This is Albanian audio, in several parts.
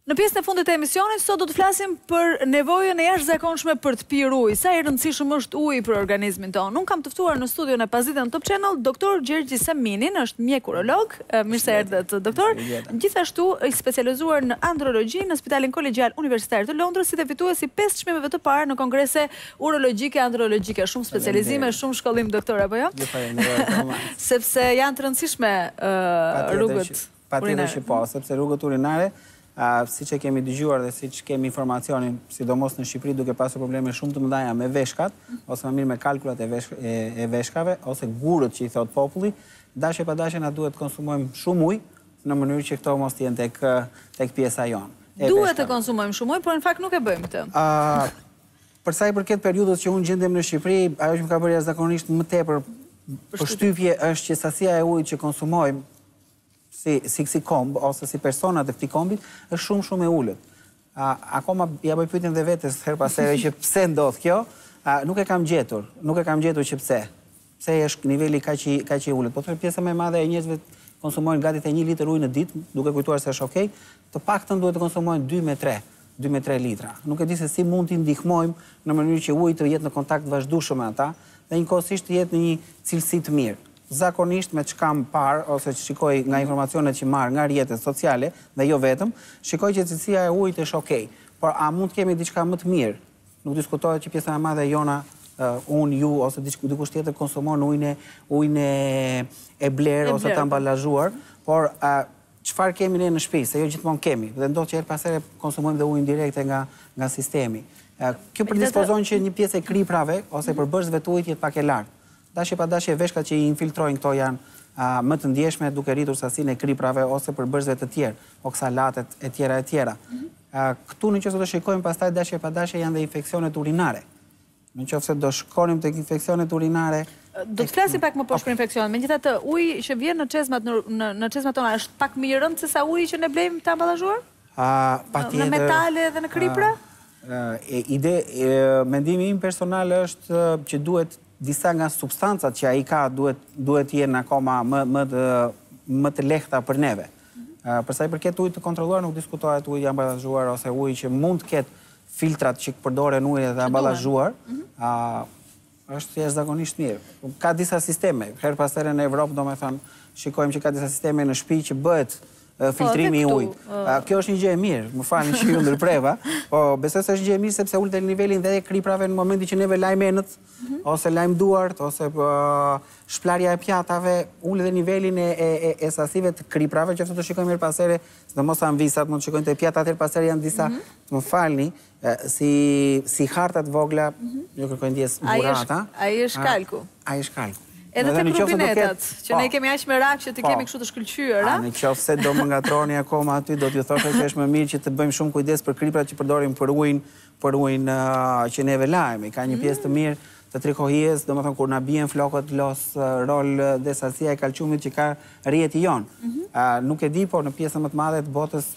Në pjesën e fundit e emisionit, sot do të flasim për nevojën e jashtëzakonshme për të pirë ujë. Sa i rëndësishëm është uji për organizmin tonë. Unë kam të ftuar në studion e Pazitën Top Channel doktor Gjergji Saminin, është mjek urolog, mirë se erdhët doktor. Gjithashtu i specializuar në andrologji në Spitalin Kolegjial Universitar të Londrës, si dhe fituesi 5 çmimeve të parë në kongrese urologjike andrologjike. Shumë specializime, shumë shkollim doktor apo jo? Sepse janë të rëndësishme rrugët urinare. Po, sepse rrugët urinare, siç e kemi dëgjuar dhe siç kemi informacionin, sidomos në Shqipëri duke pasur probleme shumë të mëdha me veshkat, ose më mirë me kalkulat e veshkave, ose gurët që i thot populli, dashje pa dashje na duhet të konsumojmë shumë ujë në mënyrë që këto mos të jenë tek pjesa jonë. Duhet të konsumojmë shumë ujë, por në fakt nuk e bëjmë këtë. Për sa i përket periudhës që unë gjendem në Shqipëri, ajo që më ka bërë jashtëzakonisht më tepër përshtypje është që sasia e ujit që konsumojmë si komb, ose si personat e këtij kombit, është shumë e ullët. Akoma ja bëj pyetjen dhe vetes her pas here që pse ndodh kjo, nuk e kam gjetur që pse. Pse është niveli kaq i ullët. Po thonë pjesa më e madhe e njerëzve konsumojnë gati te 1 litër ujë në ditë, duke kujtuar se është okay, të paktën duhet të konsumojnë 2 me 3 litra. Nuk e di se si mund t'i ndihmojmë në mënyrë që uji të jetë në kontakt vazhdueshëm me ata dhe njëkohësisht të jetë në një cilësi të mirë. Zakonisht me që kam parë, ose që shikoj nga informacionet që marë nga rrjetet sociale, dhe jo vetëm, shikoj që cilësia e ujit është okej. Por a mund të kemi diçka më të mirë? Nuk diskutohet që pjesa e madhe jona, unë, ju, ose dikush tjetër konsumon ujin e blerë ose të ambalazhuar, por çfarë kemi ne në shtëpi, se jo gjithmonë kemi, dhe ndodh që her pas here konsumojmë dhe ujin direkte nga sistemi. Kjo predispozon që një pjesë e kriprave ose përbërësve të ujit jetë pak e lartë. Dashje pa dashje veshkat që i infiltrojnë këto janë më të ndjeshme duke rritur sasinë e kriprave ose përbërësve të tjerë, oksalatet e tjera. Këtu në qoftë do shikojmë pastaj dashje pa dashje janë dhe infeksionet urinare. Në qoftë se do shkonim tek infeksionet urinare. Do të flasim pak më poshtë për infeksionet. Megjithatë, uji që vjen në çezmat tona është pak më i rëndë se sa uji që ne blejmë të ambalazhuar? Në metale dhe në kripra? Mendimi im personal është që duhet disa nga substancat që ai ka duhet jenë akoma më të lehta për neve. Përsa i përket ujit të kontrolluar nuk diskutohet uji i ambalazhuar ose uji që mund të ketë filtrat që përdoren ujit të ambalazhuar, është jashtëzakonisht mirë. Ka disa sisteme, her pas here në Evropë domethënë shikojmë që ka disa sisteme në shtëpi që bëhet filtrimi i ujit. Kjo është një gjë e mirë, më falni që ju ndërpreva, po besoj se është një gjë e mirë sepse ulët nivelin dhe kriprave në momentin që neve lajmë enët, ose lajmë duart, ose shplarja e pjatave, ulët dhe nivelin e sasive të kriprave, që të shikojmë her pas here, sidomos anvisat, mund të shikojmë të pjatat her pas here janë disa, më falni, si hartat vogla, ju kërkojnë ndjes burata. Ai është kalku. Ai është kalku. Edhe të propinetat, që ne kemi aq me rak që të kemi kështu të shkëlqyer, a? Në qoftë se do më ngatroni akoma aty, do t'ju thosha që është më mirë që të bëjmë shumë kujdes për kriprat që përdorim për ujin që neve lajmë. Ka një pjesë të mirë të trikohijes, domethënë kur na bien flokët los rol dhe sasia e kalciumit që ka rrjeti jon. Nuk e di, por në pjesën më të madhe të botës,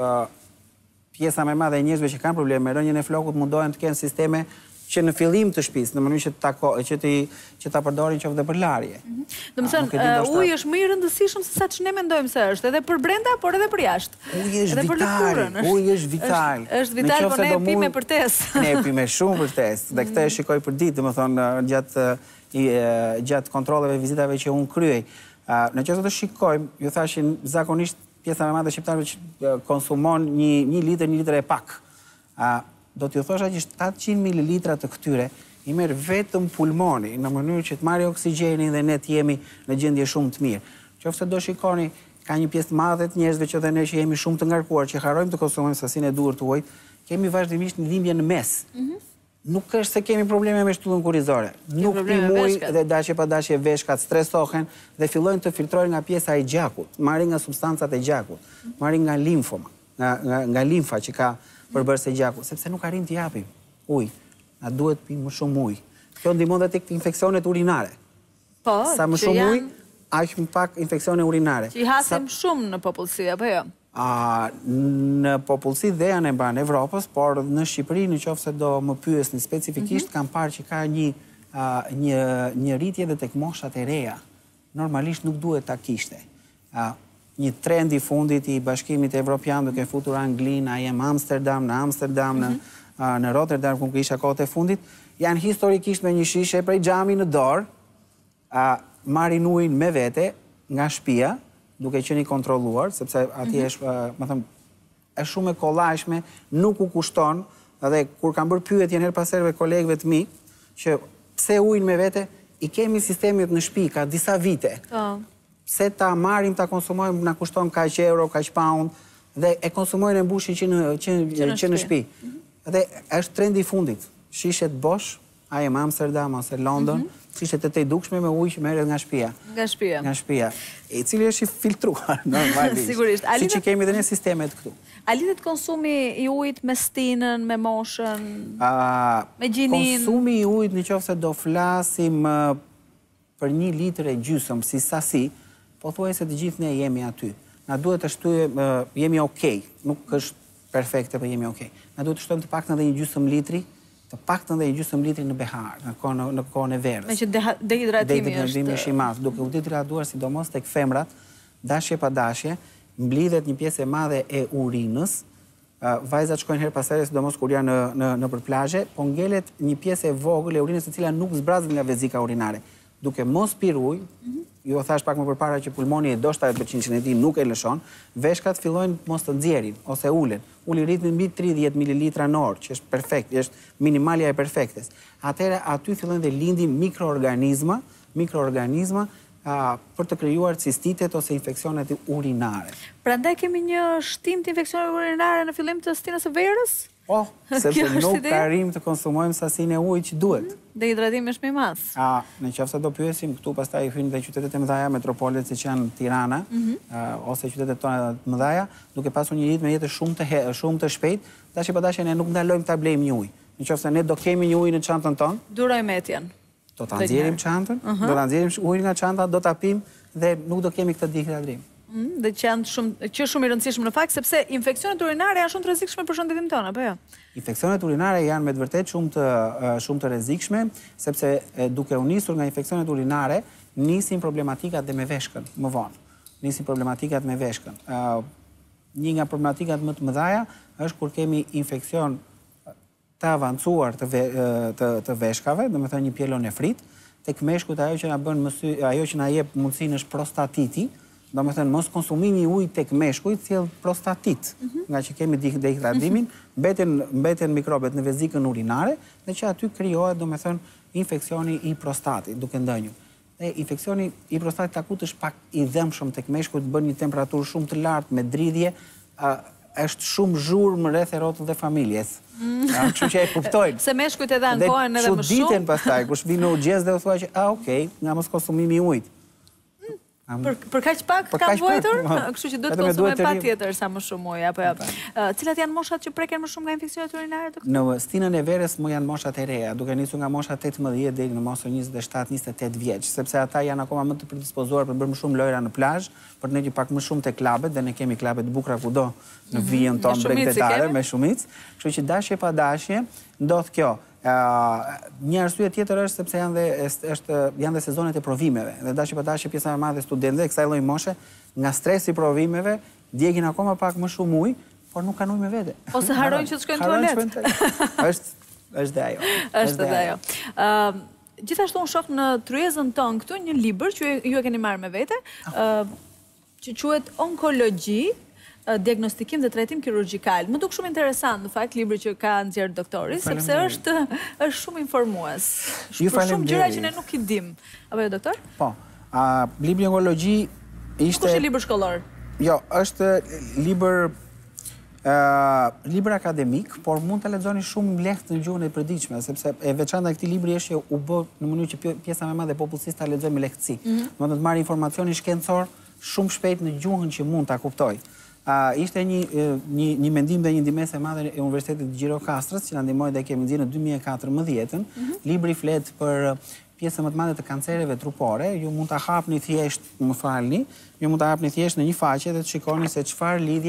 pjesa më e madhe e njerëzve që kanë probleme me rënjen e flokut mundohen të kenë sisteme që në fillim të shtëpisë, në mënyrë që ta përdorin qoftë për larje. Domethënë, uji është më i rëndësishëm se sa që ne mendojmë se është, edhe për brenda, por edhe për jashtë. Uji është vital. Është vital, por ne e pimë për test. Ne e pimë shumë për test, dhe këtë e shikoj për ditë, domethënë gjatë kontrolleve, vizitave që unë kryej. Në qoftë të shikojmë, ju thashin zakonisht pjesa më e madhe e shqiptarëve që konsumon 1 litër e pak. Do t'ju thosha që 700 ml të këtyre i merr vetëm pulmoni në mënyrë që të marrë oksigjenin dhe ne të jemi në gjendje shumë të mirë. Qoftë do shikoni, ka një pjesë të madhe të njerëzve që dhe ne që jemi shumë të ngarkuar, që harrojmë të konsumojmë sasinë e duhur të ujit, kemi vazhdimisht një dhimbje në mes. Nuk është se kemi probleme me shtullën kurrizore. Nuk pim ujë dhe dashje pa dashje veshkat stresohen dhe fillojnë të filtrojnë nga pjesa e gjakut, marrin nga substancat e gjakut, marrin nga limfoma, nga limfa që ka përbërës e gjakut, sepse nuk arrim të japim ujë. Na duhet pimë më shumë ujë. Kjo ndihmon dhe tek infeksionet urinare. Po, sa më shumë ujë, aq më pak infeksione urinare. Që i hasim shumë në popullsi, apo jo? Në popullsi dhe janë e mbrana Evropës, por në Shqipëri, në qoftë se do më pyesni specifikisht, kam parë që ka një rritje dhe tek moshat e reja. Normalisht nuk duhet ta kishte. një trend i fundit i Bashkimit Evropian duke futur Anglinë, IM Amsterdam, në Amsterdam, në Rotterdam, ku isha kohët e fundit, janë historikisht me një shishe prej xhami në dorë, marrin ujin me vete nga shtëpia, duke qenë i kontrolluar, sepse atje është shumë e kollajshme, nuk u kushton, edhe kur kam bërë pyetje herë pas herë kolegëve të mi, që pse ujin me vete, i kemi sistemet në shtëpi ka disa vite. Se ta marrim, ta konsumojmë, na kushton kaq euro, kaq pound, dhe e konsumojnë e mbushin që në shtëpi. Dhe është trendi i fundit. Shishet Bosch, IM Amsterdam ose London, shishet e të dukshme me ujë që merret nga shtëpia. Nga shtëpia. I cili është i filtruar, normalisht. Sigurisht. Siç i kemi dhe ne sistemet këtu. A lidhet konsumi i ujit me stinën, me moshën, me gjinin? Konsumi i ujit, nëse do flasim për 1 litër e gjysmë si sasi, pothuajse të gjithë ne jemi aty. Na duhet të shtyjmë, jemi okej, nuk është perfekte, por jemi okej. Na duhet të shtojmë të paktën edhe 1/2 litri, në behar, në kohën e verës. Me që dehidratimi është i madh, duke u dehidratuar sidomos tek femrat, dashje pa dashje, mblidhet një pjesë e madhe e urinës. Vajzat shkojnë her pas here, sidomos kur janë nëpër plazhe, po ngelet një pjesë e vogël e urinës e cila nuk zbrazet nga vezika urinare. Duke mos pirë ujë, ju thash pak më përpara që pulmoni e do 70% e tij nuk e lëshon, veshkat fillojnë mos të nxjerrin ose ulen. Uli ritmin mbi 30 ml në orë, që është perfekt, është minimalja e perfektes. Atëherë aty fillojnë dhe lindin mikroorganizma për të krijuar cistitet ose infeksionet urinare. Prandaj kemi një shtim të infeksioneve urinare në fillim të stinës së verës? Po, sepse nuk ka arrim të konsumojmë sasinë e ujit që duhet. Dehidratimi është më i madh. Nëse do pyesim këtu, pastaj i hyjnë dhe qytetet e mëdha, metropolet siç janë Tirana, ose qytetet tona të mëdha, duke pasur një ritëm jetë shumë të shpejt, tash pa dashje ne nuk ndalojmë ta blejmë një ujë. Nëse ne do kemi një ujë në çantën tonë, durojmë etjen. Do ta nxjerrim çantën, do ta nxjerrim ujin nga çanta, do ta pim dhe nuk do kemi këtë dehidratrim. Dhe që është shumë i rëndësishëm në fakt, sepse infeksionet urinare janë shumë të rrezikshme për shëndetin tonë, apo jo? Infeksionet urinare janë me të vërtetë shumë të rrezikshme, sepse duke u nisur nga infeksionet urinare, nisin problematikat dhe me veshkën, më vonë. Nisin problematikat me veshkën. Një nga problematikat më të mëdha është kur kemi infeksion të avancuar të veshkave, domethënë një pielonefrit, tek meshkujt ajo që na jep mundësinë është prostatiti. Domethënë mos konsumimi i ujit tek meshkujt sjell prostatit, nga që kemi dehidratimin, mbeten mikrobet në vezikën urinare dhe që aty krijohet domethënë infeksioni i prostatit duke ndënjur. Dhe infeksioni i prostatit akut është pak i dhëmshëm tek meshkujt, bën një temperaturë shumë të lartë me dridhje, është shumë zhurmë rreth e rrotull dhe familjes. Kështu që e kuptojnë. Se meshkujt edhe ankohen edhe më shumë. Dhe çuditen pastaj kush vjen në urgjencë dhe u thua që okay, nga mos konsumimi i ujit. Për kaq pak ka vuajtur, kështu që duhet të konsumojmë patjetër sa më shumë ujë, apo jo. Cilat janë moshat që preken më shumë nga infeksionet urinare? Në stinën e verës janë moshat e reja, duke nisur nga mosha 18 deri në mosën 27-28 vjeç, sepse ata janë akoma më të predispozuar për bërë më shumë lojra në plazh, për ne që pak më shumë te klubet, dhe ne kemi klube të bukura kudo në vijën tonë bregdetare me shumicë, kështu që dashje pa dashje ndodh kjo. Një arsye tjetër është sepse janë dhe sezonet e provimeve. Dhe dashje pa dashje pjesa e madhe e studentëve kësaj lloji moshe, nga stresi i provimeve, djegin akoma pak më shumë ujë, por nuk kanë ujë me vete. Ose harrojnë që të shkojnë në tualet. Është dhe ajo. Është dhe ajo. Gjithashtu unë shoh në tryezën tonë këtu një libër që ju e keni marrë me vete, që quhet Onkologji, diagnostikim dhe trajtim kirurgjikal. Më duk shumë interesant, në fakt, libri që ka nxjerrë doktori, sepse është shumë informues. Për shumë gjëra që ne nuk i dim. Apo jo, doktor? Po. Libri Onkologji ishte... Nuk është libër shkollor? Jo, është libër akademik, por mund të lexoni shumë lehtë në gjuhën e përditshme, sepse e veçanta e këtij libri është që u bë në mënyrë që pjesa më e madhe e popullsisë ta lexojë me lehtësi. Do të marrë informacionin shkencor shumë shpejt në gjuhën që mund ta kuptoj. Ishte një mendim dhe një ndihmës e madhe e Universitetit Gjirokastrës, që na ndihmoi dhe kemi nxjerrë në 2014-ën. Libri flet për pjesën më të madhe të kancereve trupore. Ju mund ta hapni thjesht, më falni, ju mund ta hapni thjesht në një faqe dhe të shikoni se çfarë lidhje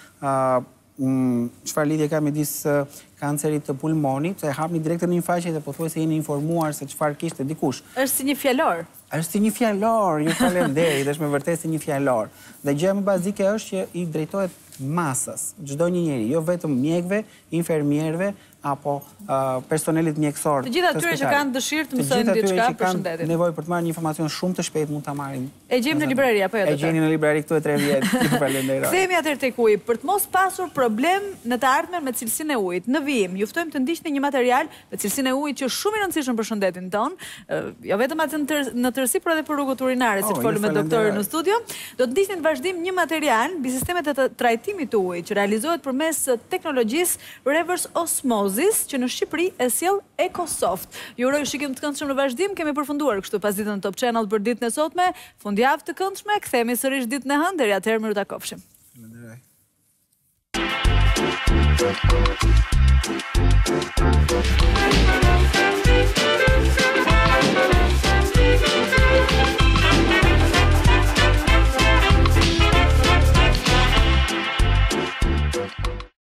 ka midis kancerit të pulmonit, se hapni direkt në një faqe dhe pothuajse jeni informuar se çfarë kishte dikush. Është si një fjalor. Është si një fjalor, ju falenderit, është me vërtet si një fjalor. Dhe gjë më bazike është që i drejtohet masës, çdo një njeri, jo vetëm mjekëve, infermierëve apo personelit mjekësor. Të gjithë atyre që kanë dëshirë të mësojnë diçka për shëndetin. Të gjithë atyre që kanë nevojë për të marrë një informacion shumë të shpejtë mund ta marrin. E gjejmë në librari apo jo? E gjeni në librari këtu e 3 vjet. Ju falenderoj. Kthehemi atëherë tek uji. Për të mos pasur problem në të ardhmen me cilësinë e ujit, në vijim ju ftojmë të ndiqni një material me cilësinë e ujit që është shumë i rëndësishëm për shëndetin ton, jo vetëm atë në tërësi, por edhe për rrugët urinare, siç folëm me doktorin në studio. Do të ndiqni në vazhdim një material mbi sistemet e trajtimit të ujit që realizohet përmes teknologjisë reverse osmosis që në Shqipëri e sjell EcoSoft. Ju uroj shikim të këndshëm në vazhdim. Kemi përfunduar kështu pas ditën Top Channel për ditën e sotme. Fundjavë të këndshme, kthehemi sërish ditën e hënë, deri atëherë miru takofshim. Falenderoj.